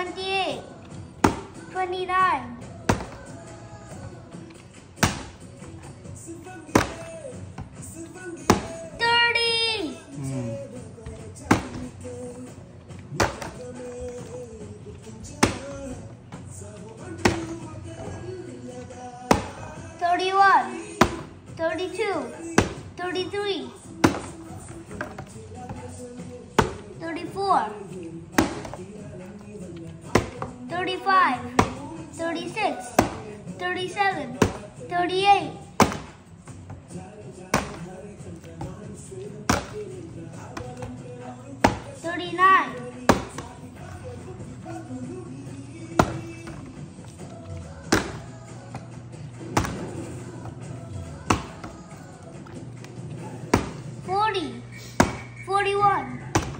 28, 29, 30. 31, 32, 33, 34, 35, 36, 37, 38, 39, 40, 41,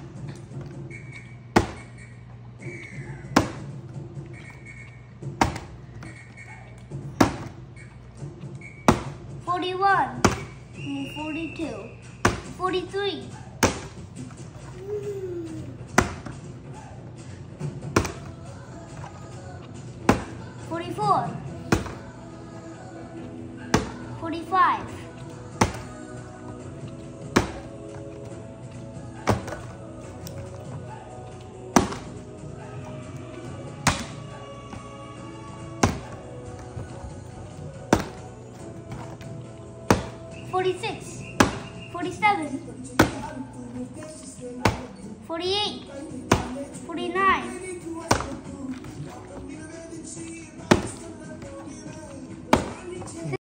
41, 42, 43, 44, 45, 46, 47, 48, 49,